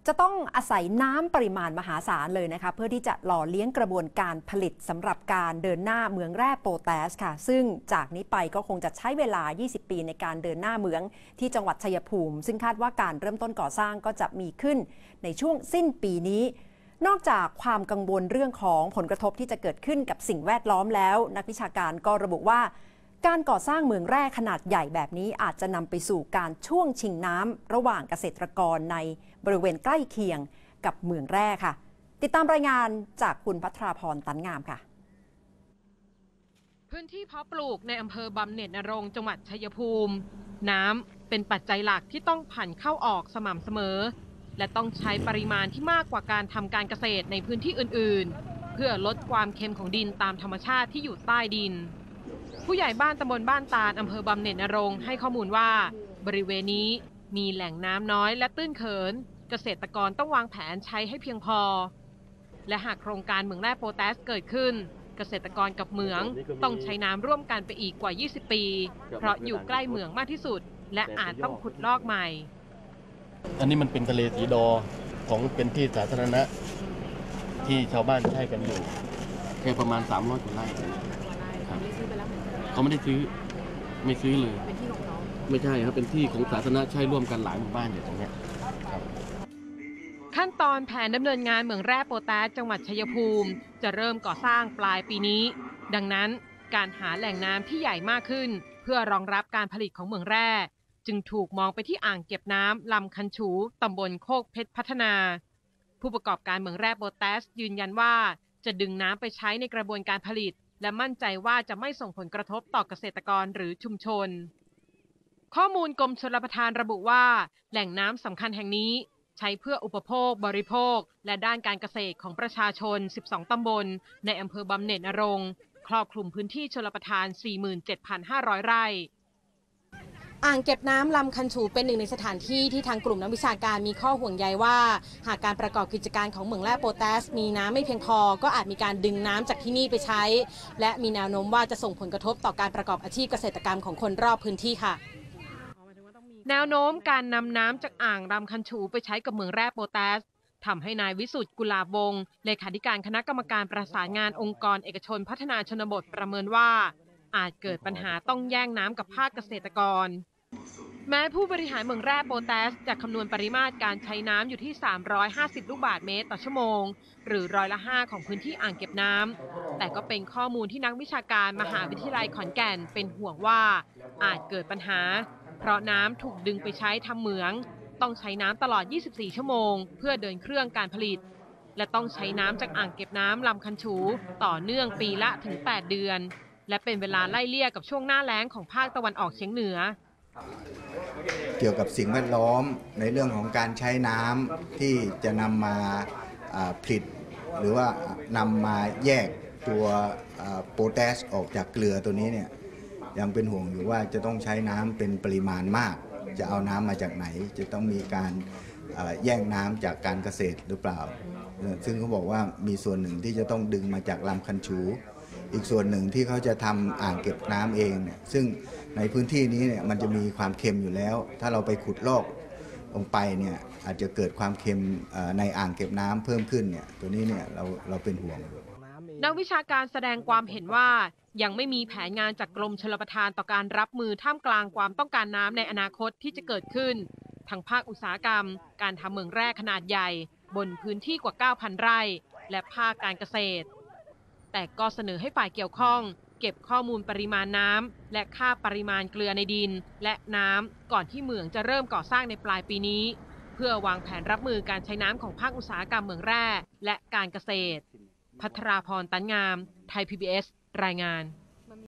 จะต้องอาศัยน้ำปริมาณมหาศาลเลยนะคะเพื่อที่จะหล่อเลี้ยงกระบวนการผลิตสำหรับการเดินหน้าเหมืองแร่โปแทสค่ะซึ่งจากนี้ไปก็คงจะใช้เวลา 20 ปีในการเดินหน้าเหมืองที่จังหวัดชัยภูมิซึ่งคาดว่าการเริ่มต้นก่อสร้างก็จะมีขึ้นในช่วงสิ้นปีนี้นอกจากความกังวลเรื่องของผลกระทบที่จะเกิดขึ้นกับสิ่งแวดล้อมแล้วนักวิชาการก็ระบุว่าการก่อสร้างเหมืองแร่ขนาดใหญ่แบบนี้อาจจะนำไปสู่การช่วงชิงน้ำระหว่างเกษตรกรในบริเวณใกล้เคียงกับเหมืองแร่ค่ะติดตามรายงานจากคุณภัทราพรตันงามค่ะพื้นที่เพาะปลูกในอำเภอบำเหน็จนรงค์จังหวัดชัยภูมิน้ำเป็นปัจจัยหลักที่ต้องผ่านเข้าออกสม่ำเสมอและต้องใช้ปริมาณที่มากกว่าการทำการเกษตรในพื้นที่อื่นๆเพื่อลดความเค็มของดินตามธรรมชาติที่อยู่ใต้ดินผู้ใหญ่บ้านตำบลบ้านตาลอำเภอบำเหน็จนรงค์ให้ข้อมูลว่าบริเวณนี้มีแหล่งน้ำน้อยและตื้นเขินเกษตรกรต้องวางแผนใช้ให้เพียงพอและหากโครงการเหมืองแร่โพแทสเกิดขึ้นเกษตรกรกับเหมืองต้องใช้น้ำร่วมกันไปอีกกว่า 20 ปีเพราะอยู่ใกล้เหมืองมากที่สุดและอาจต้องขุดลอกใหม่อันนี้มันเป็นทะเลสีดอของเป็นที่สาธารณะที่ชาวบ้านใช้กันอยู่แค่ประมาณ300 กว่าไร่เขาไม่ได้ซื้อไม่ซื้อเลยไม่ใช่ครับเป็นที่ของสาธารณะใช้ร่วมกันหลายหมู่บ้านอยู่ตรงนี้ขั้นตอนแผนดำเนินงานเหมืองแร่โพแทสจังหวัดชัยภูมิจะเริ่มก่อสร้างปลายปีนี้ดังนั้นการหาแหล่งน้ำที่ใหญ่มากขึ้นเพื่อรองรับการผลิตของเหมืองแร่จึงถูกมองไปที่อ่างเก็บน้ำลำคันฉูตำบลโคกเพชรพัฒนาผู้ประกอบการเหมืองแร่โพแทสยืนยันว่าจะดึงน้ำไปใช้ในกระบวนการผลิตและมั่นใจว่าจะไม่ส่งผลกระทบต่อเกษตรกรหรือชุมชนข้อมูลกรมชลประทานระบุว่าแหล่งน้ำสำคัญแห่งนี้ใช้เพื่ออุปโภคบริโภคและด้านการเกษตรของประชาชน12 ตำบลในอำเภอบำเหน็จนรงค์ครอบคลุมพื้นที่ชลประทาน 47,500 ไร่อ่างเก็บน้ำลำคันฉูเป็นหนึ่งในสถานที่ที่ทางกลุ่มนักวิชาการมีข้อห่วงใยว่าหากการประกอบกิจการของเหมืองแร่โพแทสมีน้ำไม่เพียงพอก็อาจมีการดึงน้ำจากที่นี่ไปใช้และมีแนวโน้มว่าจะส่งผลกระทบต่อการประกอบอาชีพเกษตรกรรมของคนรอบพื้นที่ค่ะแนวโน้มการนำน้ำจากอ่างลำคันฉูไปใช้กับเหมืองแร่โพแทสทำให้นายวิสุทธิ์กุลาบวงศ์เลขาธิการคณะกรรมการประสานงานองค์กรเอกชนพัฒนาชนบทประเมินว่าอาจเกิดปัญหาต้องแย่งน้ำกับภาคเกษตรกรแม้ผู้บริหารเหมืองแร่โพแทสจะคำนวณปริมาตรการใช้น้ำอยู่ที่350 ลูกบาศก์เมตรต่อชั่วโมงหรือ5%ของพื้นที่อ่างเก็บน้ำแต่ก็เป็นข้อมูลที่นักวิชาการมหาวิทยาลัยขอนแก่นเป็นห่วงว่าอาจเกิดปัญหาเพราะน้ำถูกดึงไปใช้ทำเหมืองต้องใช้น้ำตลอด 24 ชั่วโมงเพื่อเดินเครื่องการผลิตและต้องใช้น้ำจากอ่างเก็บน้ำลำคันฉูต่อเนื่องปีละถึง 8 เดือนและเป็นเวลาไล่เลี่ยกับช่วงหน้าแล้งของภาคตะวันออกเฉียงเหนือเกี่ยวกับสิ่งแวดล้อมในเรื่องของการใช้น้ำที่จะนำมาผลิตหรือว่านำมาแยกตัวโพแทสออกจากเกลือตัวนี้เนี่ยยังเป็นห่วงอยู่ว่าจะต้องใช้น้ำเป็นปริมาณมากจะเอาน้ำมาจากไหนจะต้องมีการแย่งน้ำจากการเกษตรหรือเปล่าซึ่งเขาบอกว่ามีส่วนหนึ่งที่จะต้องดึงมาจากลำคันฉูอีกส่วนหนึ่งที่เขาจะทำอ่างเก็บน้ำเองเนี่ยซึ่งในพื้นที่นี้เนี่ยมันจะมีความเค็มอยู่แล้วถ้าเราไปขุดลอกลงไปเนี่ยอาจจะเกิดความเค็มในอ่างเก็บน้ำเพิ่มขึ้นเนี่ยตัวนี้เนี่ยเราเป็นห่วงนักวิชาการแสดงความเห็นว่ายังไม่มีแผนงานจากกรมชลประทานต่อการรับมือท่ามกลางความต้องการน้ำในอนาคตที่จะเกิดขึ้นทั้งภาคอุตสาหกรรมการทำเหมืองแร่ขนาดใหญ่บนพื้นที่กว่า 9,000 ไร่และภาคการเกษตรแต่ก็เสนอให้ฝ่ายเกี่ยวข้องเก็บข้อมูลปริมาณน้ำและค่าปริมาณเกลือในดินและน้ำก่อนที่เหมืองจะเริ่มก่อสร้างในปลายปีนี้เพื่อวางแผนรับมือการใช้น้ำของภาคอุตสาหกรรมเหมืองแร่และการเกษตรภัทราพรตันงามไทย PBS รายงาน